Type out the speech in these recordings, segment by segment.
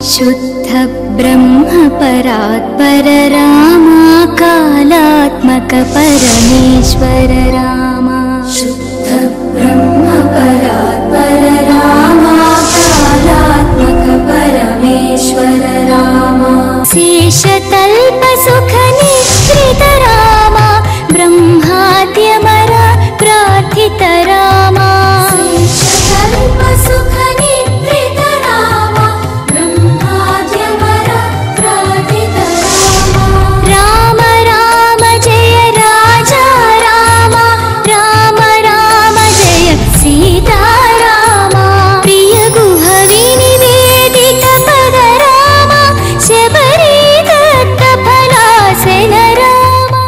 शुद्ध ब्रह्म परात्पर रामा कालात्मक परमेश्वर रामा शुद्ध ब्रह्म परात्पर रामा कालात्मक परमेश्वर रामा शेषतल्प सुख निश्रित रामा ब्रह्माद्यमर प्रार्थित रामा शेषतल्प सुख निश्रित रामा ब्रह्माद्यमर प्रार्थित राम राम जय राजा रामा राम राम जय सीता रामा प्रिय गुह विनिवेदित पद रामा शबरी दत्त फलासन रामा।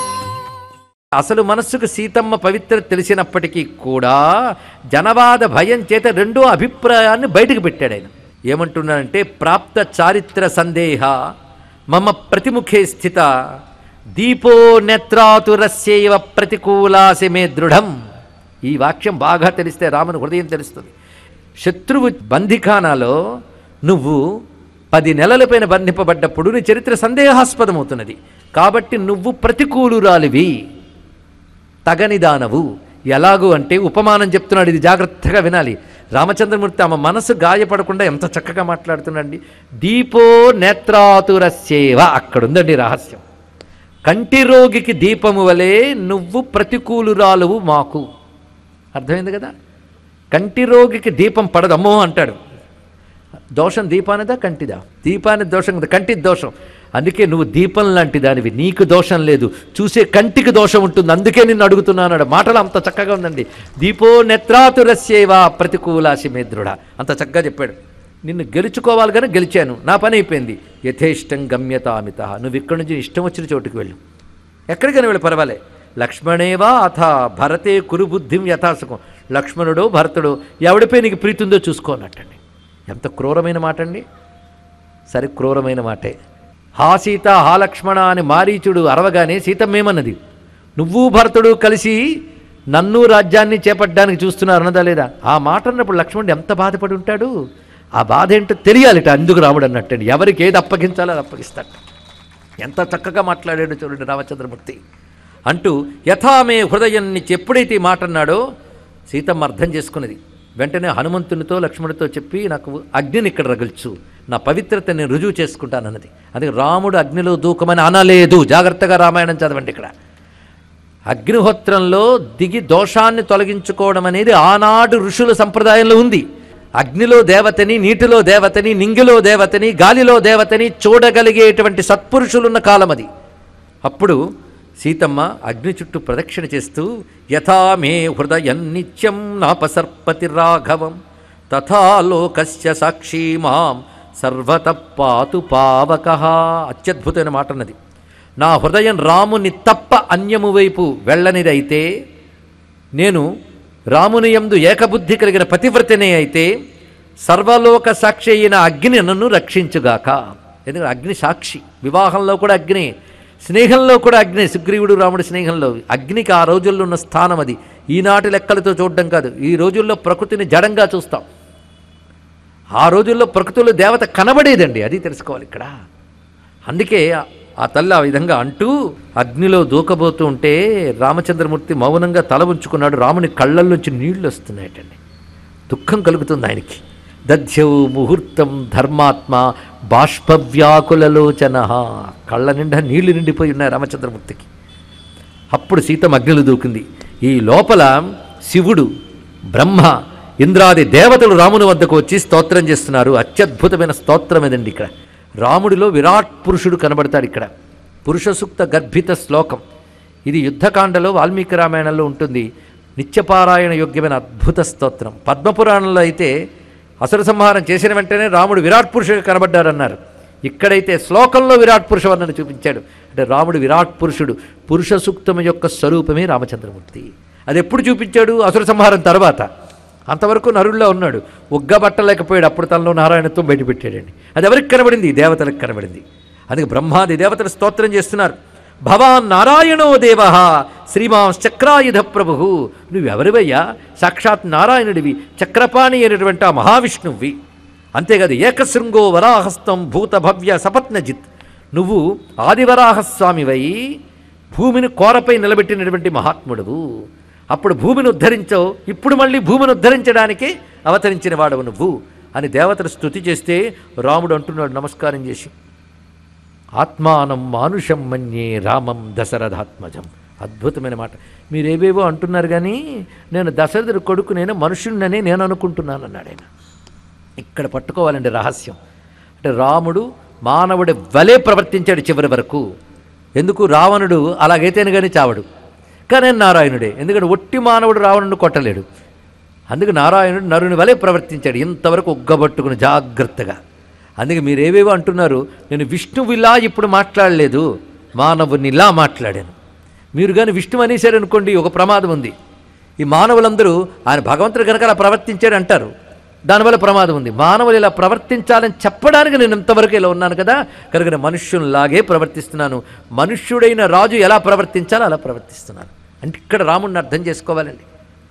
అసలు మనస్సుకు సీతమ్మ పవిత్రత తెలిసినప్పటికీ కూడా జనవాద భయం చేత రెండో అభిప్రాయాన్ని బయటకు పెట్టాడు ఆయన. ఏమంటున్నాడంటే ప్రాప్త చారిత్ర సందేహ మమ ప్రతిముఖే స్థిత దీపో నేత్రాతురస్యైవ ప్రతికూలాసి మే దృఢం. ఈ వాక్యం బాగా తెలిస్తే రాముని హృదయం తెలుస్తుంది. శత్రువు బందిఖానాలో నువ్వు 10 నెలల పైన బంధింపబడ్డప్పుడు నీ చరిత్ర సందేహాస్పదమవుతున్నది. కాబట్టి నువ్వు ప్రతికూలురాలివి, తగనిదానవు. ఎలాగూ అంటే ఉపమానం చెప్తున్నాడు, ఇది జాగ్రత్తగా వినాలి. రామచంద్రమూర్తి ఆమె మనసు గాయపడకుండా ఎంత చక్కగా మాట్లాడుతున్నాడండి. దీపో నేత్రాతురస్యేవ, అక్కడుందండి రహస్యం. కంటి రోగికి దీపము వలె నువ్వు ప్రతికూలురాలువు మాకు. అర్థమైంది కదా? కంటి రోగికి దీపం పడదు, అమ్మో అంటాడు. దోషం దీపానిదా కంటిదా? దీపానికి దోషం కదా, కంటికి దోషం. అందుకే నువ్వు దీపం లాంటి దానివి, నీకు దోషం లేదు, చూసే కంటికి దోషం ఉంటుంది, అందుకే నిన్ను అడుగుతున్నాడు. మాటలు అంత చక్కగా ఉందండి. దీపో నేత్రాతురస్యేవా ప్రతికూలాసి మే దృఢ, అంత చక్కగా చెప్పాడు. నిన్ను గెలుచుకోవాలి కానీ గెలిచాను, నా పని అయిపోయింది. యథేష్టం గమ్యతామిత, నువ్వు ఇక్కడి నుంచి ఇష్టం వచ్చిన చోటుకి వెళ్ళు, ఎక్కడికైనా వెళ్ళి పర్వాలే. లక్ష్మణేవా అథ భరతే కురు బుద్ధిం యథాసుకం. లక్ష్మణుడో భరతుడో ఎవడిపై నీకు ప్రీతి ఉందో చూసుకో అన్నట్టండి. ఎంత క్రూరమైన మాట అండి. సరే, క్రూరమైన మాటే. హా సీత హా లక్ష్మణ అని మారీచుడు అరవగానే సీతమ్మేమన్నది? నువ్వు భరతుడు కలిసి నన్ను రాజ్యాన్ని చేపట్టడానికి చూస్తున్నారు అన్నదా లేదా? ఆ మాట అన్నప్పుడు లక్ష్మణుడు ఎంత బాధపడి ఉంటాడు. ఆ బాధ ఏంటో తెలియాలిట, అందుకు రాముడు అన్నట్టండి. ఎవరికి ఏది అప్పగించాలో అది అప్పగిస్తాడు. ఎంత చక్కగా మాట్లాడాడు చూడండి రామచంద్రమూర్తి. అంటూ యథామే హృదయాన్ని ఎప్పుడైతే ఈ మాట అన్నాడో సీతమ్మ అర్థం చేసుకున్నది. వెంటనే హనుమంతునితో లక్ష్మణుడితో చెప్పి నాకు అగ్నిని ఇక్కడ రగుల్చు, నా పవిత్రత నేను రుజువు చేసుకుంటానన్నది. అందుకే రాముడు అగ్నిలో దూకమని అనలేదు. జాగ్రత్తగా రామాయణం చదవండి. ఇక్కడ అగ్నిహోత్రంలో దిగి దోషాన్ని తొలగించుకోవడం అనేది ఆనాడు ఋషుల సంప్రదాయంలో ఉంది. అగ్నిలో దేవతని, నీటిలో దేవతని, నింగిలో దేవతని, గాలిలో దేవతని చూడగలిగేటువంటి సత్పురుషులున్న కాలం అది. అప్పుడు సీతమ్మ అగ్ని చుట్టూ ప్రదక్షిణ చేస్తూ యథా మే హృదయం నిత్యం నాపసర్పతి రాఘవం తథా లోకస్య సాక్షి మాం సర్వత పాతు పావకః. అత్యద్భుతమైన మాట అన్నది. నా హృదయం రాముని తప్ప అన్యము వైపు వెళ్ళనిదైతే, నేను రాముని యందు ఏకబుద్ధి కలిగిన పతివ్రతనే అయితే, సర్వలోక సాక్షి అయిన అగ్ని నన్ను రక్షించుగాక. ఎందుకంటే అగ్ని సాక్షి. వివాహంలో కూడా అగ్ని, స్నేహంలో కూడా అగ్ని. సుగ్రీవుడు రాముడి స్నేహంలో అగ్నికి ఆ రోజుల్లో ఉన్న స్థానం అది. ఈనాటి లెక్కలతో చూడడం కాదు. ఈ రోజుల్లో ప్రకృతిని జడంగా చూస్తాం. ఆ రోజుల్లో ప్రకృతిలో దేవత కనబడేదండి, అది తెలుసుకోవాలి ఇక్కడ. అందుకే ఆ తల్లి ఆ విధంగా అంటూ అగ్నిలో దూకబోతూ ఉంటే రామచంద్రమూర్తి మౌనంగా తల ఉంచుకున్నాడు. రాముని కళ్ళల్లోంచి నీళ్లు వస్తున్నాయటండి. దుఃఖం కలుగుతుంది ఆయనకి. దధ్యౌ ముహూర్తం ధర్మాత్మ బాష్పవ్యాకులలోచన, కళ్ళ నిండా నీళ్లు నిండిపోయి ఉన్నాయి రామచంద్రమూర్తికి. అప్పుడు సీతమ్మ అగ్నిలో దూకింది. ఈ లోపల శివుడు, బ్రహ్మ, ఇంద్రాది దేవతలు రాముని వద్దకు వచ్చి స్తోత్రం చేస్తున్నారు. అత్యద్భుతమైన స్తోత్రం ఏదండి. ఇక్కడ రాముడిలో విరాట్ పురుషుడు కనబడతాడు. ఇక్కడ పురుష సూక్త గర్భిత శ్లోకం ఇది. యుద్ధకాండలో వాల్మీకి రామాయణంలో ఉంటుంది. నిత్యపారాయణ యోగ్యమైన అద్భుత స్తోత్రం. పద్మపురాణంలో అయితే అసుర సంహారం చేసిన వెంటనే రాముడు విరాట్ పురుషుడు కనబడ్డారన్నారు. ఇక్కడైతే శ్లోకంలో విరాట్ పురుష వర్ణన చూపించాడు. అంటే రాముడు విరాట్ పురుషుడు. పురుష సూక్తం యొక్క స్వరూపమే రామచంద్రమూర్తి. అది ఎప్పుడు చూపించాడు? అసుర సంహారం తర్వాత. అంతవరకు నరుల్లో ఉన్నాడు, ఒగ్గబట్టలేకపోయాడు. అప్పుడు తనలో నారాయణత్వం బయటపెట్టాడండి. అది ఎవరికి కనబడింది? దేవతలకు కనబడింది. అందుకే బ్రహ్మాది దేవతలు స్తోత్రం చేస్తున్నారు. భవాన్ నారాయణో దేవ శ్రీమాంశ్చక్రాయుధ ప్రభు. నువ్వెవరివయ్యా? సాక్షాత్ నారాయణుడివి, చక్రపాణి అయినటువంటి ఆ మహావిష్ణువి. అంతేకాదు ఏకశృంగో వరాహస్తం భూత భవ్య సపత్నజిత్, నువ్వు ఆదివరాహస్వామివై భూమిని కోరపై నిలబెట్టినటువంటి మహాత్ముడువు. అప్పుడు భూమిని ఉద్ధరించావు, ఇప్పుడు మళ్ళీ భూమిని ఉద్ధరించడానికే అవతరించిన వాడవు నువ్వు అని దేవతలు స్తుతి చేస్తే రాముడు అంటున్నాడు నమస్కారం చేసి, ఆత్మానం మానుషం మన్యే రామం దశరథాత్మజం. అద్భుతమైన మాట. మీరేవేవో అంటున్నారు కానీ నేను దశరథుడి కొడుకు, నేను మనుషుణ్ణనే నేను అనుకుంటున్నాను అన్నాడు ఆయన. ఇక్కడ పట్టుకోవాలండి రహస్యం. అంటే రాముడు మానవుడి వలే ప్రవర్తించాడు చివరి వరకు. ఎందుకు? రావణుడు అలాగైతేనే కానీ చావడు, కానీ నారాయణుడే. ఎందుకంటే ఒట్టి మానవుడు రావణుడిని కొట్టలేడు. అందుకు నారాయణుడు నరుని వలె ప్రవర్తించాడు, ఇంతవరకు ఉగ్గబట్టుకుని జాగ్రత్తగా. అందుకే మీరేవేవో అంటున్నారు, నేను విష్ణువిలా ఇప్పుడు మాట్లాడలేదు, మానవునిలా మాట్లాడాను. మీరు కానీ విష్ణువు అనేసారనుకోండి, ఒక ప్రమాదం ఉంది. ఈ మానవులందరూ ఆయన భగవంతుడు కనుక అలా ప్రవర్తించాడు అంటారు, దానివల్ల ప్రమాదం ఉంది. మానవులు ఇలా ప్రవర్తించాలని చెప్పడానికి నేను ఇంతవరకు ఇలా ఉన్నాను కదా, కనుక నేను మనుష్యునిలాగే ప్రవర్తిస్తున్నాను. మనుష్యుడైన రాజు ఎలా ప్రవర్తించాలో అలా ప్రవర్తిస్తున్నాను అంటే ఇక్కడ రాముడిని అర్థం చేసుకోవాలండి.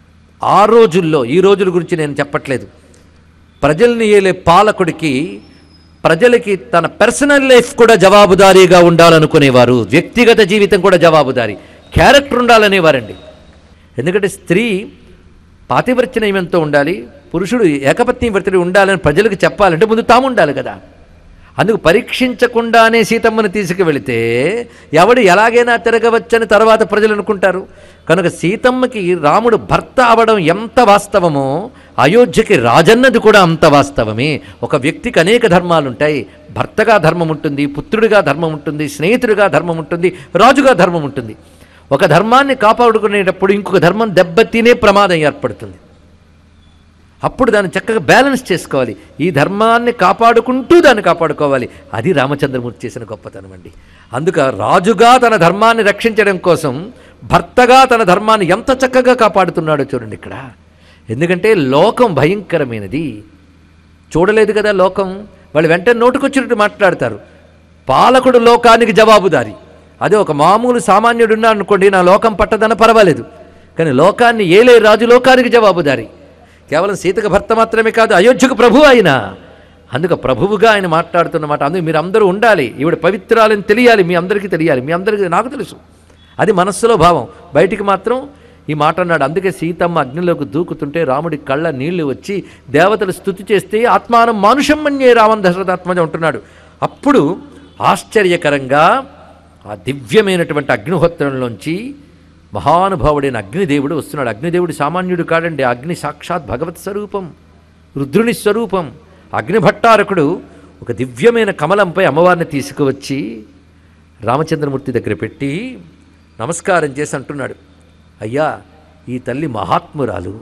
ఆ రోజుల్లో, ఈ రోజుల గురించి నేను చెప్పట్లేదు, ప్రజల్ని ఏలే పాలకుడికి ప్రజలకి తన పర్సనల్ లైఫ్ కూడా జవాబుదారీగా ఉండాలనుకునేవారు, వ్యక్తిగత జీవితం కూడా జవాబుదారీ, క్యారెక్టర్ ఉండాలనేవారండి. ఎందుకంటే స్త్రీ పాతివ్రత్య నియమంతో ఉండాలి, పురుషుడు ఏకపత్ని వ్రతుడు ఉండాలని ప్రజలకు చెప్పాలంటే ముందు తాము ఉండాలి కదా. అందుకు పరీక్షించకుండానే సీతమ్మని తీసుకువెళితే ఎవడు ఎలాగైనా తిరగవచ్చని తర్వాత ప్రజలు అనుకుంటారు. కనుక సీతమ్మకి రాముడు భర్త అవడం ఎంత వాస్తవమో అయోధ్యకి రాజన్నది కూడా అంత వాస్తవమే. ఒక వ్యక్తికి అనేక ధర్మాలుంటాయి. భర్తగా ధర్మం ఉంటుంది, పుత్రుడిగా ధర్మం ఉంటుంది, స్నేహితుడిగా ధర్మం ఉంటుంది, రాజుగా ధర్మం ఉంటుంది. ఒక ధర్మాన్ని కాపాడుకునేటప్పుడు ఇంకొక ధర్మం దెబ్బతినే ప్రమాదం ఏర్పడుతుంది. అప్పుడు దాన్ని చక్కగా బ్యాలెన్స్ చేసుకోవాలి. ఈ ధర్మాన్ని కాపాడుకుంటూ దాన్ని కాపాడుకోవాలి. అది రామచంద్రమూర్తి చేసిన గొప్పతనం అండి. అందుక రాజుగా తన ధర్మాన్ని రక్షించడం కోసం భర్తగా తన ధర్మాన్ని ఎంత చక్కగా కాపాడుతున్నాడో చూడండి ఇక్కడ. ఎందుకంటే లోకం భయంకరమైనది, చూడలేదు కదా లోకం. వాళ్ళు వెంటనే నోటుకొచ్చినట్టు మాట్లాడతారు. పాలకుడు లోకానికి జవాబుదారి. అదే ఒక మామూలు సామాన్యుడు ఉన్నాడు అనుకోండి, నా లోకం పట్టదన పర్వాలేదు, కానీ లోకాన్ని ఏలే రాజు లోకానికి జవాబుదారి. కేవలం సీతకు భర్త మాత్రమే కాదు, అయోధ్యకు ప్రభువు ఆయన. అందుకు ప్రభువుగా ఆయన మాట్లాడుతున్నమాట. అందుకు మీరు అందరూ ఉండాలి, ఈవిడ పవిత్రాలని తెలియాలి, మీ అందరికీ తెలియాలి, మీ అందరికీ నాకు తెలుసు, అది మనస్సులో భావం. బయటికి మాత్రం ఈ మాట అన్నాడు. అందుకే సీతమ్మ అగ్నిలోకి దూకుతుంటే రాముడి కళ్ళ నీళ్లు వచ్చి దేవతలు స్తుతి చేస్తే ఆత్మానం మానుషం మన్యే రామం దశరథాత్మజ ఉంటున్నాడు. అప్పుడు ఆశ్చర్యకరంగా ఆ దివ్యమైనటువంటి అగ్నిహోత్రంలోంచి మహానుభావుడైన అగ్నిదేవుడు వస్తున్నాడు. అగ్నిదేవుడు సామాన్యుడు కాడండి, అగ్ని సాక్షాత్ భగవత్ స్వరూపం, రుద్రుని స్వరూపం. అగ్నిభట్టారకుడు ఒక దివ్యమైన కమలంపై అమ్మవారిని తీసుకువచ్చి రామచంద్రమూర్తి దగ్గర పెట్టి నమస్కారం చేసి అంటున్నాడు, అయ్యా ఈ తల్లి మహాత్మురాలు,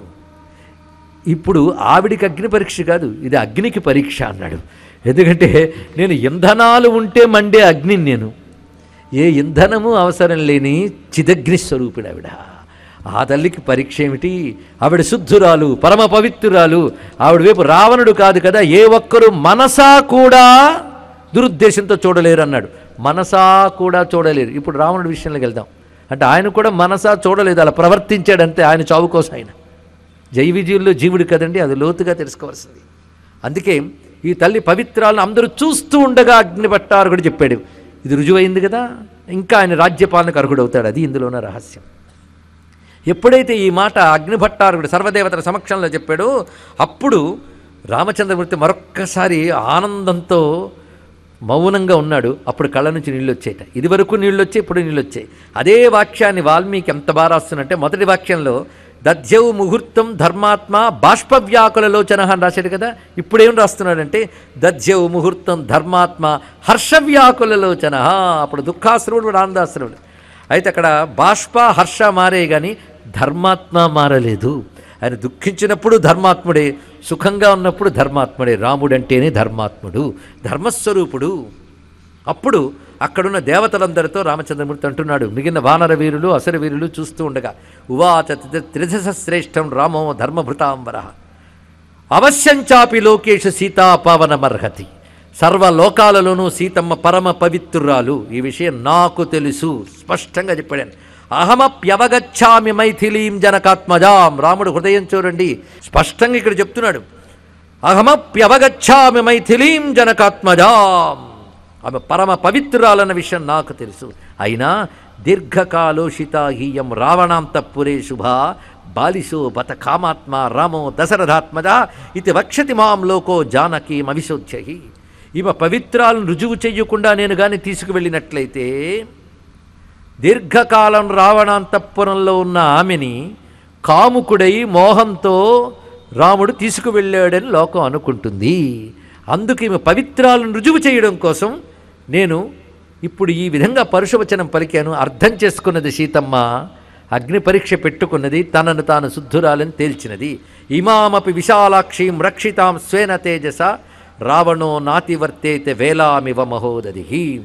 ఇప్పుడు ఆవిడికి అగ్ని పరీక్ష కాదు, ఇది అగ్నికి పరీక్ష అన్నాడు. ఎందుకంటే నేను ఇంధనాలు ఉంటే మండే అగ్నిని, నేను ఏ ఇంధనము అవసరం లేని చిదగ్ని స్వరూపుడు ఆవిడ. ఆ తల్లికి పరీక్ష ఏమిటి? ఆవిడ శుద్ధురాలు, పరమ పవిత్రురాలు. ఆవిడ వైపు రావణుడు కాదు కదా, ఏ ఒక్కరూ మనసా కూడా దురుద్దేశంతో చూడలేరు అన్నాడు. మనసా కూడా చూడలేరు. ఇప్పుడు రావణుడి విషయంలోకి వెళ్దాం. అంటే ఆయన కూడా మనసా చూడలేదు, అలా ప్రవర్తించాడంతే, ఆయన చావు కోసం. ఆయన జై విజయుల్లో జీవుడు కదండి, అది లోతుగా తెలుసుకోవాల్సింది. అందుకే ఈ తల్లి పవిత్రాలను అందరూ చూస్తూ ఉండగా అగ్నిభట్టారకుడు చెప్పాడు. ఇది రుజువైంది కదా, ఇంకా ఆయన రాజ్యపాలనకు అర్హుడవుతాడు. అది ఇందులోన రహస్యం. ఎప్పుడైతే ఈ మాట అగ్నిభట్టారకుడు సర్వదేవతల సమక్షంలో చెప్పాడో అప్పుడు రామచంద్రమూర్తి మరొక్కసారి ఆనందంతో మౌనంగా ఉన్నాడు. అప్పుడు కళ్ళ నుంచి నీళ్ళు వచ్చాయట. ఇది వరకు నీళ్ళు వచ్చాయి, ఇప్పుడు నీళ్ళు వచ్చాయి. అదే వాక్యాన్ని వాల్మీకి ఎంత బాగా రాస్తున్నట్టే మొదటి వాక్యంలో దధ్యౌ ముహూర్తం ధర్మాత్మ బాష్పవ్యాకులలోచన అని రాశాడు కదా. ఇప్పుడేం రాస్తున్నాడంటే దధ్యౌ ముహూర్తం ధర్మాత్మ హర్షవ్యాకులలోచన. అప్పుడు దుఃఖాశ్రవుడు, ఆనందాశ్రవుడు. అయితే అక్కడ బాష్ప హర్ష మారే కానీ ధర్మాత్మ మారలేదు. ఆయన దుఃఖించినప్పుడు ధర్మాత్ముడే, సుఖంగా ఉన్నప్పుడు ధర్మాత్ముడే. రాముడంటేనే ధర్మాత్ముడు, ధర్మస్వరూపుడు. అప్పుడు అక్కడున్న దేవతలందరితో రామచంద్రమూర్తి అంటున్నాడు, మిగిలిన వానర వీరులు అసుర వీరులు చూస్తూ ఉండగా, ఉవాచ త్రిదశశ్రేష్టం రామో ధర్మభృతాంబర అవశ్యంచాపి లోకేషు సీతాపావనమర్హతి. సర్వలోకాలలోనూ సీతమ్మ పరమ పవిత్రురాలు, ఈ విషయం నాకు తెలుసు, స్పష్టంగా చెప్పాడు. అహమప్యవగచ్చామి మైథిలీం జనకాత్మజాం. రాముడు హృదయం చూడండి, స్పష్టంగా ఇక్కడ చెప్తున్నాడు. అహమప్యవగచ్చామి మైథిలీం జనకాత్మజాం. ఆమె పరమ పవిత్రురాలన్న విషయం నాకు తెలుసు. అయినా దీర్ఘకాలోషిత హీయం రావణాంతఃపురే శుభ బాలిశో బత కామాత్మ రామో దశరథాత్మజ ఇది వక్షతి మాం లోకో జానకీమవిశోధ్యహి. ఈమె పవిత్రాలను రుజువు చెయ్యకుండా నేను కానీ తీసుకువెళ్ళినట్లయితే దీర్ఘకాలం రావణాంతఃపురంలో ఉన్న ఆమెని కాముకుడై మోహంతో రాముడు తీసుకువెళ్ళాడని లోకం అనుకుంటుంది. అందుకు ఈమె పవిత్రాలను రుజువు చేయడం కోసం నేను ఇప్పుడు ఈ విధంగా పరుషవచనం పలికాను. అర్థం చేసుకున్నది సీతమ్మ, అగ్ని పరీక్ష పెట్టుకున్నది, తనను తాను శుద్ధురాలని తేల్చినది. ఇమామపి విశాలాక్షీం రక్షితాం స్వేన తేజస రావణో నాతివర్తేత వేలామివ మహోదధి.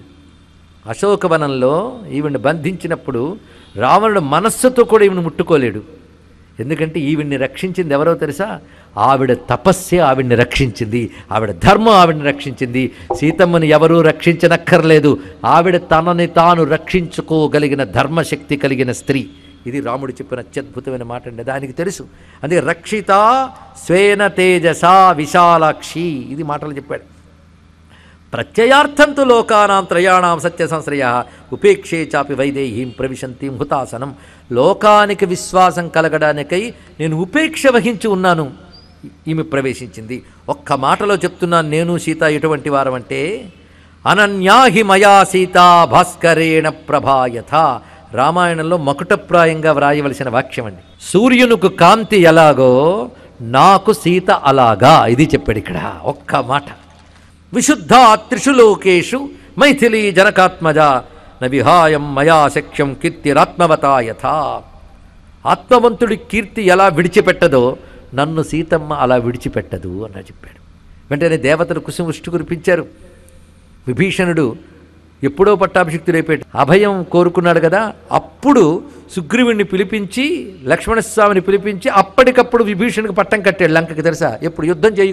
అశోకవనంలో ఈవిడ్ని బంధించినప్పుడు రావణుడు మనస్సుతో కూడా ఈవిని ముట్టుకోలేడు. ఎందుకంటే ఈవిడ్ని రక్షించింది ఎవరో తెలుసా? ఆవిడ తపస్సే ఆవిడ్ని రక్షించింది, ఆవిడ ధర్మం ఆవిడ్ని రక్షించింది. సీతమ్మని ఎవరూ రక్షించనక్కర్లేదు. ఆవిడ తనని తాను రక్షించుకోగలిగిన ధర్మశక్తి కలిగిన స్త్రీ. ఇది రాముడు చెప్పిన అత్యద్భుతమైన మాట అండి. దానికి తెలుసు. అందుకే రక్షిత స్వేన తేజస విశాలాక్షి ఇది మాటలు చెప్పాడు. ప్రత్యయార్థంతు లోకానాం త్రయాణం సత్య సంశ్రయ ఉపేక్షే చాపి వైదేహీం ప్రవిశంతిం హుతాసనం. లోకానికి విశ్వాసం కలగడానికై నేను ఉపేక్ష వహించి ఉన్నాను. ఈమె ప్రవేశించింది. ఒక్క మాటలో చెప్తున్నాను, నేను సీత ఎటువంటి వారమంటే అనన్యాహి మయా సీత భాస్కరేణ ప్రభాయథ. రామాయణంలో మకుటప్రాయంగా వ్రాయవలసిన వాక్యం అండి. సూర్యునికి కాంతి ఎలాగో నాకు సీత అలాగా. ఇది చెప్పాడు ఇక్కడ ఒక్క మాట. విశుద్ధ త్రిషు లోకేషు మైథిలీ జనకాత్మజ న విహాయం మయా శక్ష్యం కీర్తిరాత్మవతా యథా. ఆత్మవంతుడి కీర్తి ఎలా విడిచిపెట్టదో నన్ను సీతమ్మ అలా విడిచిపెట్టదు అని చెప్పాడు. వెంటనే దేవతలు కుసుమృష్టి కురిపించారు. విభీషణుడు ఎప్పుడో పట్టాభిషిక్తుడైపోయాడు, అభయం కోరుకున్నాడు కదా. అప్పుడు సుగ్రీవుణ్ణి పిలిపించి లక్ష్మణస్వామిని పిలిపించి అప్పటికప్పుడు విభీషణుడికి పట్టం కట్టాడు లంకకి. తెలుసా? ఎప్పుడు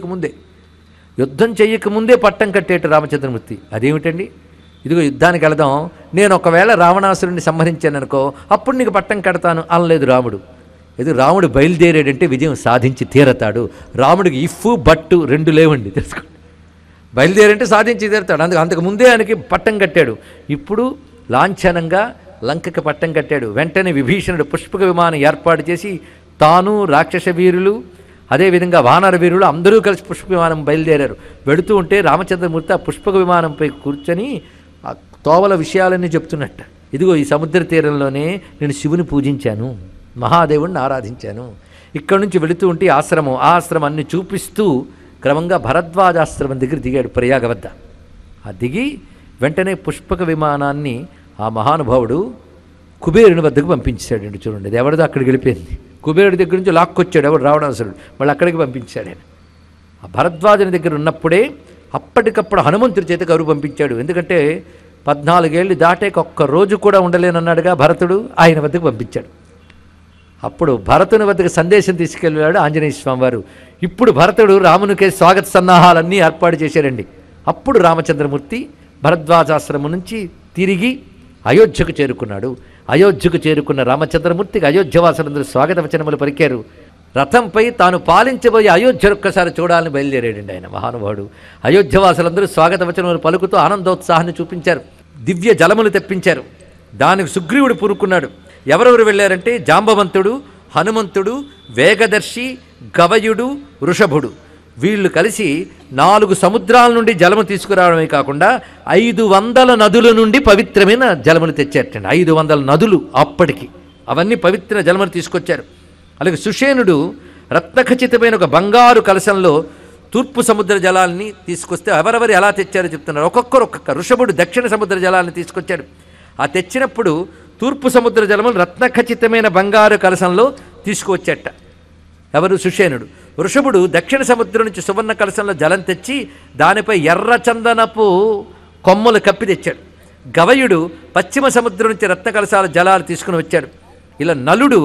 యుద్ధం చేయకముందే పట్టం కట్టేట రామచంద్రమూర్తి. అదేమిటండి? ఇదిగో యుద్ధానికి వెళదాం, నేను ఒకవేళ రావణాసురుడిని సంహరించాను అనుకో, అప్పుడు నీకు పట్టం కడతాను అనలేదు రాముడు. ఇది రాముడు బయలుదేరాడంటే విజయం సాధించి తీరతాడు. రాముడికి ఇఫ్ బట్టు రెండు లేవండి, తెలుసుకోండి. బయలుదేరంటే సాధించి తీరతాడు. అంతకు ముందే ఆయనకి పట్టం కట్టాడు. ఇప్పుడు లాంఛనంగా లంకకి పట్టం కట్టాడు. వెంటనే విభీషణుడు పుష్పక విమానం ఏర్పాటు చేసి తాను రాక్షస వీరులు అదేవిధంగా వానర వీరులు అందరూ కలిసి పుష్పక విమానం బయలుదేరారు. వెడుతూ ఉంటే రామచంద్రమూర్తి ఆ పుష్పక విమానంపై కూర్చొని ఆ తోవల విషయాలన్నీ చెప్తున్నట్ట. ఇదిగో ఈ సముద్ర తీరంలోనే నేను శివుని పూజించాను, మహాదేవుణ్ణి ఆరాధించాను. ఇక్కడి నుంచి వెళుతూ ఉంటే ఆశ్రమాన్ని చూపిస్తూ క్రమంగా భరద్వాజాశ్రమం దగ్గర దిగాడు ప్రయాగ వద్ద. ఆ దిగి వెంటనే పుష్పక విమానాన్ని ఆ మహానుభావుడు కుబేరుని వద్దకు పంపించాడండి. చూడండి, అది ఎవరిదో అక్కడికి వెళ్ళిపోయింది. కుబేరుడి దగ్గర నుంచి లాక్కొచ్చాడు ఎవడు రావణాసురుడు, మళ్ళీ అక్కడికి పంపించాడు ఆయన. ఆ భరద్వాజుని దగ్గర ఉన్నప్పుడే అప్పటికప్పుడు హనుమంతుడి చేత కరువు పంపించాడు. ఎందుకంటే 14 ఏళ్ళు దాటేక ఒక్క రోజు కూడా ఉండలేనన్నాడుగా భరతుడు, ఆయన వద్దకు పంపించాడు. అప్పుడు భరతుని వద్దకు సందేశం తీసుకెళ్ళాడు ఆంజనేయ స్వామి వారు. ఇప్పుడు భరతుడు రామునికే స్వాగత సన్నాహాలన్నీ ఏర్పాటు చేశాడండి. అప్పుడు రామచంద్రమూర్తి భరద్వాజాశ్రమం నుంచి తిరిగి అయోధ్యకు చేరుకున్నాడు. అయోధ్యకు చేరుకున్న రామచంద్రమూర్తికి అయోధ్యవాసులందరూ స్వాగత వచనములు పలికారు. రథంపై తాను పాలించబోయే అయోధ్య ఒక్కసారి చూడాలని బయలుదేరాడండి ఆయన మహానుభావుడు. అయోధ్యవాసులందరూ స్వాగత వచనములు పలుకుతూ ఆనందోత్సాహాన్ని చూపించారు. దివ్య జలములు తెప్పించారు. దానికి సుగ్రీవుడు పూరుకున్నాడు. ఎవరెవరు వెళ్ళారంటే జాంబవంతుడు, హనుమంతుడు, వేగదర్శి, గవయుడు, వృషభుడు. వీళ్ళు కలిసి 4 సముద్రాల నుండి జలము తీసుకురావడమే కాకుండా 500 నదుల నుండి పవిత్రమైన జలములు తెచ్చారటండి. 500 నదులు అప్పటికి అవన్నీ పవిత్ర జలములు తీసుకొచ్చారు. అలాగే సుషేనుడు రత్నఖచితమైన ఒక బంగారు కలశంలో తూర్పు సముద్ర జలాల్ని తీసుకొస్తే ఎవరెవరు ఎలా తెచ్చారో చెప్తున్నారు. ఒక్కొక్క వృషభుడు దక్షిణ సముద్ర జలాలను తీసుకొచ్చాడు. ఆ తెచ్చినప్పుడు తూర్పు సముద్ర జలములు రత్నఖచితమైన బంగారు కలశంలో తీసుకువచ్చేట ఎవరు? సుషేనుడు. వృషభుడు దక్షిణ సముద్రం నుంచి సువర్ణ కలశంలో జలం తెచ్చి దానిపై ఎర్ర చందనపు కొమ్మలు కప్పి తెచ్చాడు. గవయుడు పశ్చిమ సముద్రం నుంచి రత్న కలశాల జలాలు తీసుకుని వచ్చాడు. ఇలా నలుడు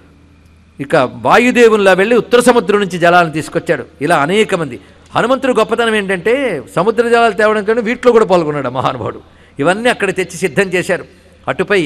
ఇక వాయుదేవునిలా వెళ్ళి ఉత్తర సముద్రం నుంచి జలాలను తీసుకొచ్చాడు. ఇలా అనేక మంది. హనుమంతుడు గొప్పతనం ఏంటంటే సముద్ర జలాలు తేవడం కానీ వీటిలో కూడా పాల్గొన్నాడు మహానుభావుడు. ఇవన్నీ అక్కడ తెచ్చి సిద్ధం చేశారు. అటుపై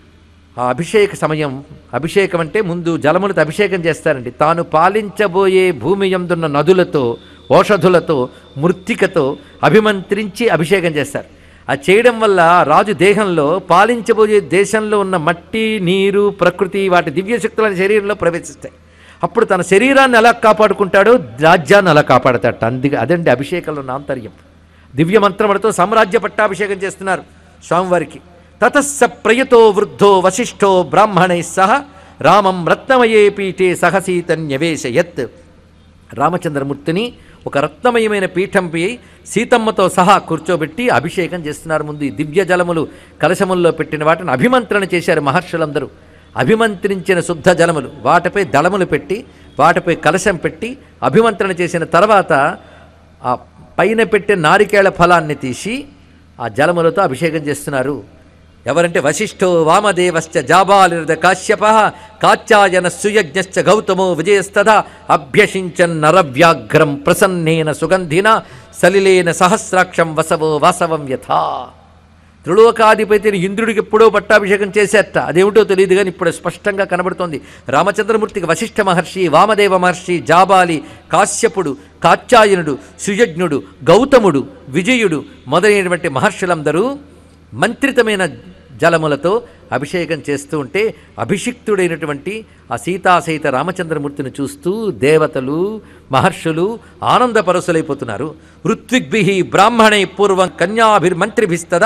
ఆ అభిషేక సమయం, అభిషేకం అంటే ముందు జలములతో అభిషేకం చేస్తారండి. తాను పాలించబోయే భూమి యందున్న నదులతో ఓషధులతో మృత్తికతో అభిమంత్రించి అభిషేకం చేస్తారు. అది చేయడం వల్ల రాజు దేహంలో పాలించబోయే దేశంలో ఉన్న మట్టి, నీరు, ప్రకృతి వాటి దివ్యశక్తుల శరీరంలో ప్రవేశిస్తాయి. అప్పుడు తన శరీరాన్ని ఎలా కాపాడుకుంటాడో రాజ్యాన్ని అలా కాపాడతాడట. అందుకే అదండి అభిషేకంలో ఉన్న ఆంతర్యం. దివ్య మంత్రములతో సామ్రాజ్య పట్టాభిషేకం చేస్తున్నారు స్వామివారికి. తతస్స ప్రయతో వృద్ధో వశిష్ఠో బ్రాహ్మణై సహ రామం రత్నమయే పీఠే సహసీతన్యవేశయత్. రామచంద్రమూర్తిని ఒక రత్నమయమైన పీఠంపై సీతమ్మతో సహా కూర్చోబెట్టి అభిషేకం చేస్తున్నారు. ముందు ఈ దివ్య జలములు కలశముల్లో పెట్టిన వాటిని అభిమంత్రణ చేశారు మహర్షులందరూ. అభిమంత్రించిన శుద్ధ జలములు వాటిపై దళములు పెట్టి వాటిపై కలశం పెట్టి అభిమంత్రణ చేసిన తర్వాత ఆ పైన పెట్టే నారికేళ ఫలాన్ని తీసి ఆ జలములతో అభిషేకం చేస్తున్నారు. ఎవరంటే వశిష్ఠో వామదేవశ్చ జాబాలిర్ద కాశ్యప కాత్యాయన సుయజ్ఞశ్చ గౌతమో విజయస్తథా అభ్యసించన్ నరవ్యాఘ్రం ప్రసన్నేన సుగంధిన సలిలేన సహస్రాక్షం వసవో వాసవం యథా. త్రిలోకాధిపతిని ఇంద్రుడికి ఎప్పుడో పట్టాభిషేకం చేసేట, అదేమిటో తెలియదు కానీ ఇప్పుడు స్పష్టంగా కనబడుతోంది. రామచంద్రమూర్తికి వశిష్ఠ మహర్షి, వామదేవ మహర్షి, జాబాలి, కాశ్యపుడు, కాత్యాయనుడు, సుయజ్ఞుడు, గౌతముడు, విజయుడు మొదలైనటువంటి మహర్షులందరూ మంత్రితమైన జలములతో అభిషేకం చేస్తూ ఉంటే అభిషిక్తుడైనటువంటి ఆ సీతాసహిత రామచంద్రమూర్తిని చూస్తూ దేవతలు మహర్షులు ఆనందపరసులైపోతున్నారు. ఋత్విగ్భిః బ్రాహ్మణై పూర్వం కన్యాభిర్మంత్రిభిస్తదా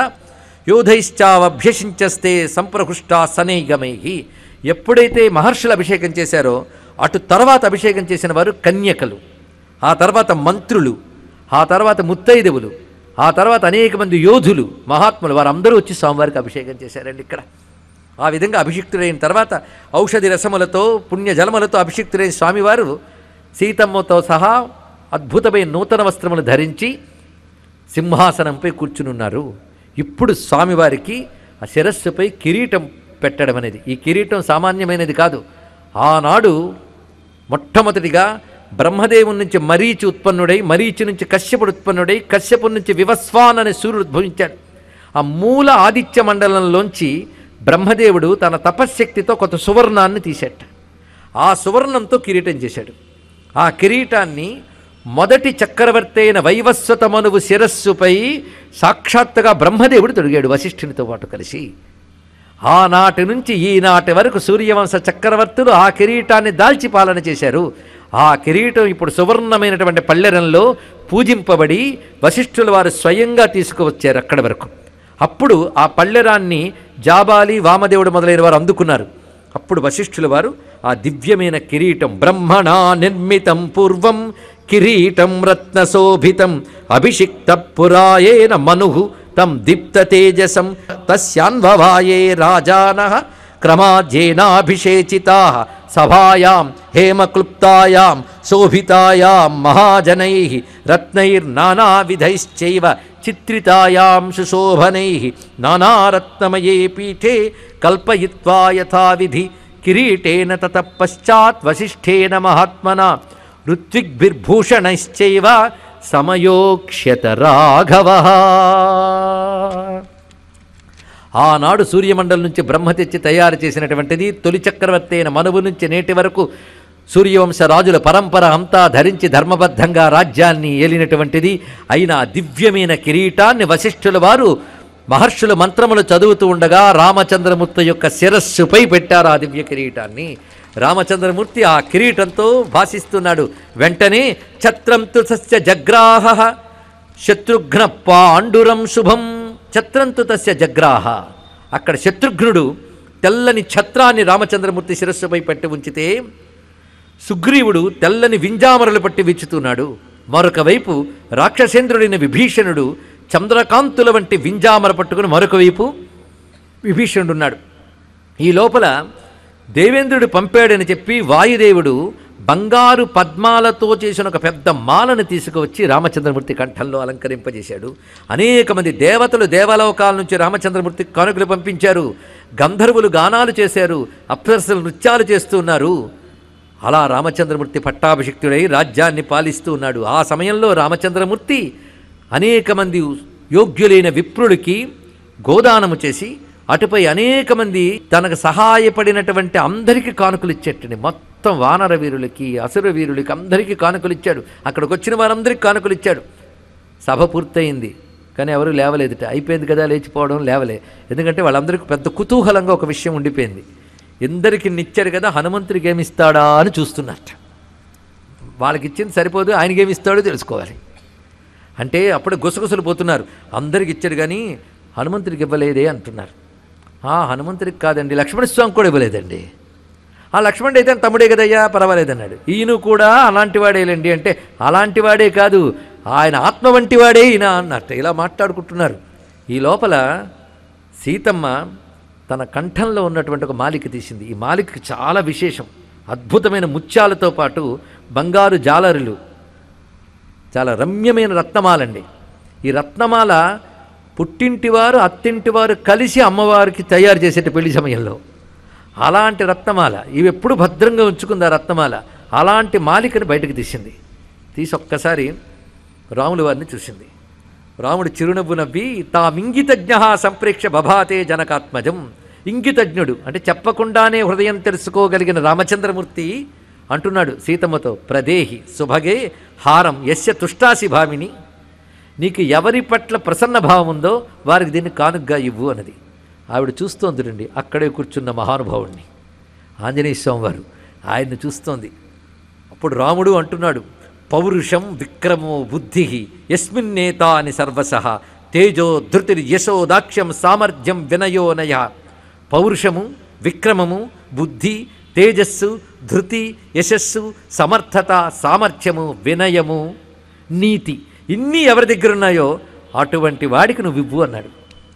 యోధైశ్చావభ్యసించస్తే సంప్రహృష్టా సనైగమై. ఎప్పుడైతే మహర్షులు అభిషేకం చేశారో అటు తర్వాత అభిషేకం చేసిన వారు కన్యకలు, ఆ తర్వాత మంత్రులు, ఆ తర్వాత ముత్తైదవులు, ఆ తర్వాత అనేక మంది యోధులు మహాత్ములు వారందరూ వచ్చి స్వామివారికి అభిషేకం చేశారండి ఇక్కడ. ఆ విధంగా అభిషిక్తులైన తర్వాత ఔషధి రసములతో పుణ్యజలములతో అభిషిక్తులైన స్వామివారు సీతమ్మతో సహా అద్భుతమైన నూతన వస్త్రములు ధరించి సింహాసనంపై కూర్చునున్నారు. ఇప్పుడు స్వామివారికి ఆ శిరస్సుపై కిరీటం పెట్టడం అనేది, ఈ కిరీటం సామాన్యమైనది కాదు. ఆనాడు మొట్టమొదటిగా బ్రహ్మదేవుని నుంచి మరీచి ఉత్పన్నుడై, మరీచి నుంచి కశ్యపుడు ఉత్పన్నుడై, కశ్యపుడి నుంచి వివస్వాన్ అనే సూర్యుడు ఉద్భవించాడు. ఆ మూల ఆదిత్య మండలంలోంచి బ్రహ్మదేవుడు తన తపశ్శక్తితో కొంత సువర్ణాన్ని తీసేట. ఆ సువర్ణంతో కిరీటం చేశాడు. ఆ కిరీటాన్ని మొదటి చక్రవర్తి అయిన వైవస్వత మనువు శిరస్సుపై సాక్షాత్తుగా బ్రహ్మదేవుడు తొడిగాడు వశిష్ఠునితో పాటు కలిసి. ఆనాటి నుంచి ఈనాటి వరకు సూర్యవంశ చక్రవర్తులు ఆ కిరీటాన్ని దాల్చి పాలన చేశారు. ఆ కిరీటం ఇప్పుడు సువర్ణమైనటువంటి పళ్ళెరంలో పూజింపబడి వశిష్ఠుల వారు స్వయంగా తీసుకువచ్చారు అక్కడి వరకు. అప్పుడు ఆ పళ్ళెరాన్ని జాబాలి, వామదేవుడు మొదలైన వారు అందుకున్నారు. అప్పుడు వశిష్ఠుల వారు ఆ దివ్యమైన కిరీటం బ్రహ్మణా నిర్మితం పూర్వం కిరీటం రత్నశోభితం అభిషిక్త పురాయేన మనుః తం దీప్త తేజసం తస్యాన్వవాయే రాజానః క్రమాజ్యేనాభిషేచితాః సభాయాం హేమక్లుప్తాయాం శోభితాయాం మహాజనైః రత్నైర్నానావిధైశ్చైవ చిత్రితాయాం సుశోభనైః నానారత్నమయే పీఠే కల్పయిత్వా యథావిధి కిరీటేన తతః పశ్చాత్ వశిష్ఠేన మహాత్మనా ఋత్విగ్భిర్భూషణైశ్చైవ సమయోక్ష్యత రాఘవః. ఆనాడు సూర్యమండలం నుంచి బ్రహ్మ తెచ్చి తయారు చేసినటువంటిది తొలి చక్రవర్తి అయిన మనువు నుంచి నేటి వరకు సూర్యవంశ రాజుల పరంపర అంతా ధరించి ధర్మబద్ధంగా రాజ్యాన్ని ఏలినటువంటిది అయిన దివ్యమైన కిరీటాన్ని వశిష్ఠుల వారు మహర్షుల మంత్రములు చదువుతూ ఉండగా రామచంద్రమూర్తి యొక్క శిరస్సుపై పెట్టారు ఆ దివ్య కిరీటాన్ని. రామచంద్రమూర్తి ఆ కిరీటంతో భాసిస్తున్నాడు. వెంటనే ఛత్రం తు తస్య జగ్రాహ శత్రుఘ్న పాండురం శుభం. ఛత్రం తు తస్య జగ్రాహ. అక్కడ శత్రుఘ్నుడు తెల్లని ఛత్రాన్ని రామచంద్రమూర్తి శిరస్సుపై పెట్టి ఉంచితే సుగ్రీవుడు తెల్లని వింజామరలు పట్టి విచ్చుతున్నాడు. మరొక వైపు రాక్షసేంద్రుడైన విభీషణుడు చంద్రకాంతుల వంటి వింజామర పట్టుకుని మరొక వైపు విభీషణుడున్నాడు. ఈ లోపల దేవేంద్రుడు పంపాడని చెప్పి వాయుదేవుడు బంగారు పద్మాలతో చేసిన ఒక పెద్ద మాలను తీసుకువచ్చి రామచంద్రమూర్తి కంఠంలో అలంకరింపజేశాడు. అనేక మంది దేవతలు దేవలోకాల నుంచి రామచంద్రమూర్తికి కానుకలు పంపించారు. గంధర్వులు గానాలు చేశారు, అప్సరసలు నృత్యాలు చేస్తూ ఉన్నారు. అలా రామచంద్రమూర్తి పట్టాభిషిక్తుడై రాజ్యాన్ని పాలిస్తూ ఉన్నాడు. ఆ సమయంలో రామచంద్రమూర్తి అనేక మంది యోగ్యులైన విప్రుడికి గోదానము చేసి అటుపై అనేక మంది తనకు సహాయపడినటువంటి అందరికీ కానుకలు ఇచ్చేటండి. మొత్తం వానర వీరులకి, అసుర వీరులకి అందరికీ కానుకలు ఇచ్చాడు. అక్కడికి వచ్చిన వారందరికీ కానుకలు ఇచ్చాడు. సభ పూర్తయింది, కానీ ఎవరు లేవలేదుట. అయిపోయింది కదా లేచిపోవడం, లేవలే. ఎందుకంటే వాళ్ళందరికీ పెద్ద కుతూహలంగా ఒక విషయం ఉండిపోయింది. ఎందరికి నిచ్చారు కదా, హనుమంతుడికి ఏమిస్తాడా అని చూస్తున్నట్ట. వాళ్ళకి ఇచ్చింది సరిపోదు, ఆయనకి ఏమిస్తాడో తెలుసుకోవాలి. అంటే అప్పుడు గుసగుసలు పోతున్నారు. అందరికి ఇచ్చాడు కానీ హనుమంతుడికి ఇవ్వలేదే అంటున్నారు. హనుమంతుడికి కాదండి, లక్ష్మణస్వామి కూడా ఇవ్వలేదండి. లక్ష్మణుడు అయితే తమ్ముడే కదయ్యా, పర్వాలేదన్నాడు. ఈయన కూడా అలాంటి వాడేలేండి అంటే, అలాంటి వాడే కాదు, ఆయన ఆత్మ వంటి వాడే ఈయన అన్నట్టు ఇలా మాట్లాడుకుంటున్నారు. ఈ లోపల సీతమ్మ తన కంఠంలో ఉన్నటువంటి ఒక మాలిక తీసింది. ఈ మాలిక చాలా విశేషం. అద్భుతమైన ముత్యాలతో పాటు బంగారు జాలరులు, చాలా రమ్యమైన రత్నమాలండి. ఈ రత్నమాల పుట్టింటివారు అత్తింటివారు కలిసి అమ్మవారికి తయారు చేసేట పెళ్లి సమయంలో అలాంటి రత్నమాల. ఇవి ఎప్పుడు భద్రంగా ఉంచుకుంది ఆ రత్నమాల. అలాంటి మాలికని బయటకు తీసింది. తీసి ఒక్కసారి రాముల వారిని చూసింది. రాముడు చిరునవ్వు నవ్వి తామింగితజ్ఞ సంప్రేక్ష బభాతే జనకాత్మజం. ఇంగితజ్ఞుడు అంటే చెప్పకుండానే హృదయం తెలుసుకోగలిగిన రామచంద్రమూర్తి అంటున్నాడు సీతమ్మతో, ప్రదేహి సుభగే హారం యస్య తుష్టాసి భామిని. నీకు ఎవరి పట్ల ప్రసన్న భావం ఉందో వారికి దీన్ని కానుగ్గా ఇవ్వు అన్నది. ఆవిడ చూస్తోందిరండి అక్కడే కూర్చున్న మహానుభావుణ్ణి, ఆంజనేయ స్వామి వారు. ఆయన్ని చూస్తోంది. అప్పుడు రాముడు అంటున్నాడు, పౌరుషం విక్రమో బుద్ధి యస్మిన్నేతా అని సర్వసః తేజో ధృతిర్ యశో దాక్ష్యం సామర్థ్యం వినయోనయ. పౌరుషము, విక్రమము, బుద్ధి, తేజస్సు, ధృతి, యశస్సు, సమర్థత, సామర్థ్యము, వినయము, నీతి, ఇన్ని ఎవరి దగ్గర ఉన్నాయో అటువంటి వాడికి నువ్వు ఇవ్వు అన్నాడు.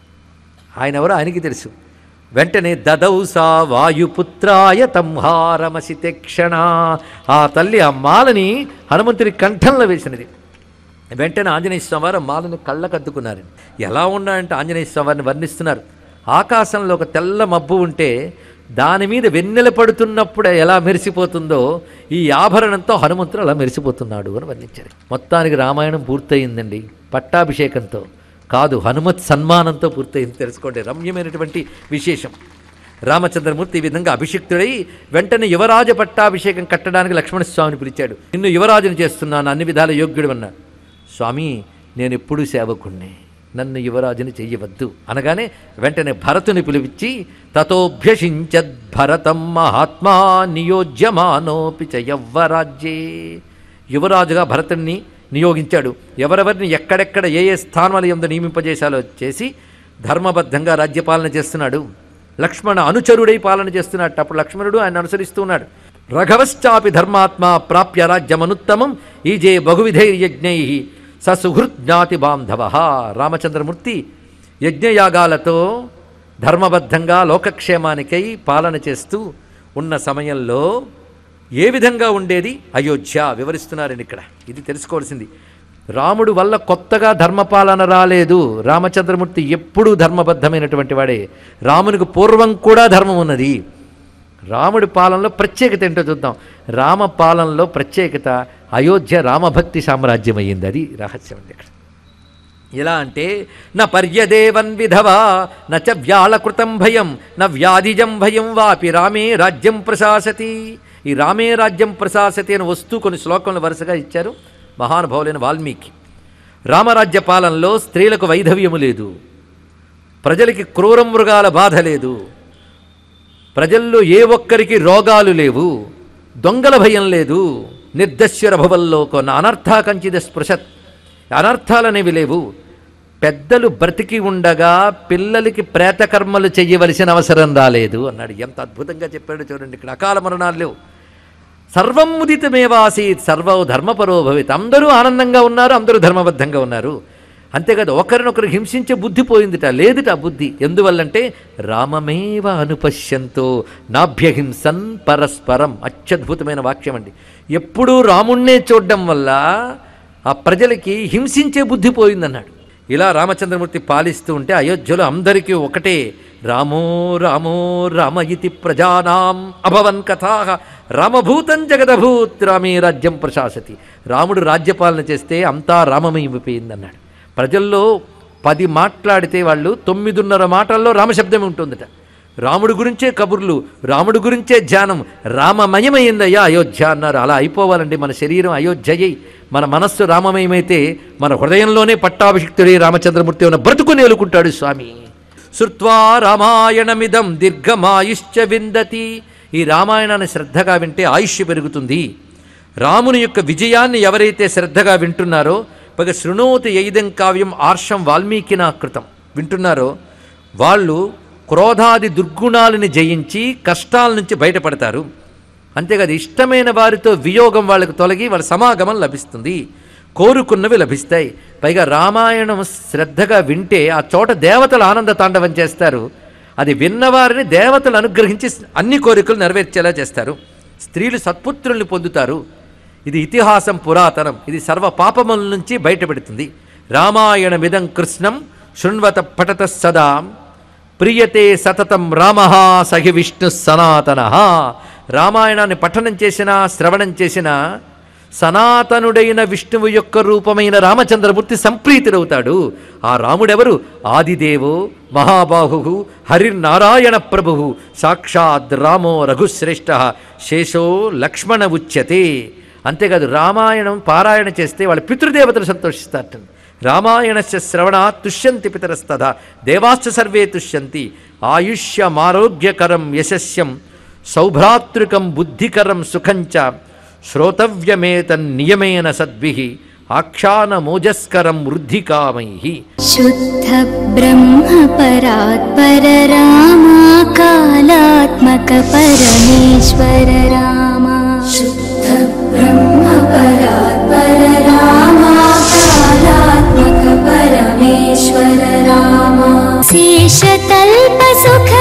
ఆయన ఎవరో ఆయనకి తెలుసు. వెంటనే దదౌ సా వాయుపుత్రాయ తంహారమసితే క్షణ. ఆ తల్లి ఆ మాలని హనుమంతుడి కంఠంలో వేసినది. వెంటనే ఆంజనేయ స్వామి వారు మాలను కళ్ళకద్దుకున్నారండి. ఎలా ఉన్నాయంటే ఆంజనేయ స్వామి వారిని వర్ణిస్తున్నారు. ఆకాశంలో ఒక తెల్ల మబ్బు ఉంటే దాని మీద వెన్నెల పడుతున్నప్పుడు ఎలా మెరిసిపోతుందో ఈ ఆభరణంతో హనుమంతుడు అలా మెరిసిపోతున్నాడు అని వర్ణించారు. మొత్తానికి రామాయణం పూర్తయిందండి. పట్టాభిషేకంతో కాదు, హనుమత్ సన్మానంతో పూర్తయింది. తెలుసుకోండి, రమ్యమైనటువంటి విశేషం. రామచంద్రమూర్తి ఈ విధంగా అభిషిక్తుడై వెంటనే యువరాజ పట్టాభిషేకం కట్టడానికి లక్ష్మణస్వామిని పిలిచాడు. నిన్ను యువరాజుని చేస్తున్నాను, అన్ని విధాల యోగ్యుడు అన్నా. స్వామి, నేను ఎప్పుడూ సేవకుణ్ణి, నన్ను యువరాజుని చెయ్యవద్దు అనగానే వెంటనే భరతుని పిలిపించి తతోభ్యషించద్ భరతం మహాత్మా నియోజ్యమానోపి చ యవ్వరాజ్యే. యువరాజుగా భరతుణ్ణి నియోగించాడు. ఎవరెవరిని ఎక్కడెక్కడ ఏ ఏ స్థానాల యందు నియమింపజేశాలో చేసి ధర్మబద్ధంగా రాజ్యపాలన చేస్తున్నాడు. లక్ష్మణ అనుచరుడై పాలన చేస్తున్నాడు. అప్పుడు లక్ష్మణుడు ఆయన అనుసరిస్తూ ఉన్నాడు. రఘవశ్చాపి ధర్మాత్మ ప్రాప్య రాజ్యమనుత్తమం ఈజే బహువిధైర్యజ్ఞై ససుహృత్ జ్ఞాతి బాంధవ. రామచంద్రమూర్తి యజ్ఞయాగాలతో ధర్మబద్ధంగా లోకక్షేమానికై పాలన చేస్తూ ఉన్న సమయంలో ఏ విధంగా ఉండేది అయోధ్య వివరిస్తున్నారండి ఇక్కడ. ఇది తెలుసుకోవాల్సింది. రాముడు వల్ల కొత్తగా ధర్మపాలన రాలేదు. రామచంద్రమూర్తి ఎప్పుడూ ధర్మబద్ధమైనటువంటి వాడే. రామునికి పూర్వం కూడా ధర్మం ఉన్నది. రాముడి పాలనలో ప్రత్యేకత ఏంటో చూద్దాం. రామ పాలనలో ప్రత్యేకత అయోధ్య రామభక్తి సామ్రాజ్యం అయ్యింది. అది రహస్యం అండి ఇక్కడ. ఎలా అంటే న పర్యదేవన్ విధవా నచ వ్యాళకృతం భయం న వ్యాధిజం భయం వాపి రామే రాజ్యం ప్రశాసతి. ఈ రామే రాజ్యం ప్రశాసతి అని వస్తూ కొన్ని శ్లోకములు వరుసగా ఇచ్చారు మహానుభావులైన వాల్మీకి. రామరాజ్య పాలనలో స్త్రీలకు వైధవ్యము లేదు, ప్రజలకి క్రూర మృగాల బాధ లేదు, ప్రజల్లో ఏ ఒక్కరికి రోగాలు లేవు, దొంగల భయం లేదు, నిర్దస్యుర భవల్లోకొన్న అనర్థా కంచిద స్పృశత్, అనర్థాలనేవి లేవు. పెద్దలు బ్రతికి ఉండగా పిల్లలకి ప్రేతకర్మలు చెయ్యవలసిన అవసరం రాలేదు అన్నాడు. ఎంత అద్భుతంగా చెప్పాడు చూడండి. ఇక్కడ అకాల మరణాలు లేవు. సర్వం ముదితమేవాసీత్ సర్వో ధర్మపరో భవేత్. అందరూ ఆనందంగా ఉన్నారు, అందరూ ధర్మబద్ధంగా ఉన్నారు. అంతేకాదు ఒకరినొకరు హింసించే బుద్ధి పోయిందిట, లేదుట బుద్ధి. ఎందువల్లంటే రామమేవ అనుపశ్యంతో నాభ్యహింసన్ పరస్పరం. అత్యద్భుతమైన వాక్యం అండి. ఎప్పుడూ రాముణ్ణే చూడడం వల్ల ఆ ప్రజలకి హింసించే బుద్ధి పోయిందన్నాడు. ఇలా రామచంద్రమూర్తి పాలిస్తూ ఉంటే అయోధ్యలో అందరికీ ఒకటే రామో రామో రామ ఇతి ప్రజానాం అభవన్ కథా రామభూతం జగదభూత్ రామే రాజ్యం ప్రశాసతి. రాముడు రాజ్యపాలన చేస్తే అంతా రామమయమైపోయిందన్నాడు. ప్రజల్లో 10 మాట్లాడితే వాళ్ళు 9:30 మాటల్లో రామశబ్దం ఉంటుందట. రాముడి గురించే కబుర్లు, రాముడి గురించే ధ్యానం, రామమయమైందయ్యా అయోధ్య అన్నారు. అలా అయిపోవాలండి. మన శరీరం అయోధ్యయ్యి, మన మనస్సు రామమయమైతే మన హృదయంలోనే పట్టాభిషిక్తుడే రామచంద్రమూర్తి ఉన్న బ్రతుకుని ఎలుకుంటాడు స్వామి. శృత్వా రామాయణమిదం దీర్ఘమాయుష్య విందతి. ఈ రామాయణాన్ని శ్రద్ధగా వింటే ఆయుష్ పెరుగుతుంది. రాముని యొక్క విజయాన్ని ఎవరైతే శ్రద్ధగా వింటున్నారో, పైగా శృణోతి యైదం కావ్యం ఆర్షం వాల్మీకినా కృతం వింటున్నారో, వాళ్ళు క్రోధాది దుర్గుణాలని జయించి కష్టాల నుంచి బయటపడతారు. అంతేకాదు ఇష్టమైన వారితో వియోగం వాళ్ళకు తొలగి వాళ్ళ సమాగమం లభిస్తుంది, కోరుకున్నవి లభిస్తాయి. పైగా రామాయణం శ్రద్ధగా వింటే ఆ చోట దేవతలు ఆనంద తాండవం చేస్తారు. అది విన్నవారిని దేవతలు అనుగ్రహించి అన్ని కోరికలు నెరవేర్చేలా చేస్తారు. స్త్రీలు సత్పుత్రుల్ని పొందుతారు. ఇది ఇతిహాసం పురాతనం. ఇది సర్వ పాపముల నుంచి బయటపెడుతుంది. రామాయణమిదం కృష్ణం శృణ్వత పఠత సదా ప్రియతే సతతం రామః సహి విష్ణు సనాతనః. రామాయణాన్ని పఠనం చేసినా శ్రవణం చేసినా సనాతనుడైన విష్ణువు యొక్క రూపమైన రామచంద్రమూర్తి సంప్రీతుడవుతాడు. ఆ రాముడెవరు? ఆదిదేవో మహాబాహు హరిర్నారాయణ ప్రభు సాక్షాద్ రామో రఘుశ్రేష్ఠ శేషో లక్ష్మణ ఉచ్యతే. అంతేకాదు రామాయణం పారాయణ చేస్తే వాళ్ళ పితృదేవతలు సంతోషిస్తారట. రామాయణస్య శ్రవణాత్ తుష్యంతి పితరస్తథా దేవాశ్చ సర్వే తుష్యంతి. ఆయుష్యమారోగ్యకరం యశస్యం సౌభ్రాతృకం బుద్ధికరం సుఖంచ శ్రోతవ్యమేతన్నియమేన సద్భిః ఆఖ్యానమోజస్కరం వృద్ధికామైః. శుద్ధ బ్రహ్మ పరాత్పర రామా కాలాత్మక పరమేశ్వర రామా. శుద్ధ బ్రహ్మ పరాత్పర రామా కాలాత్మక పరమేశ్వర రామా. శేషతల్ప సుఖ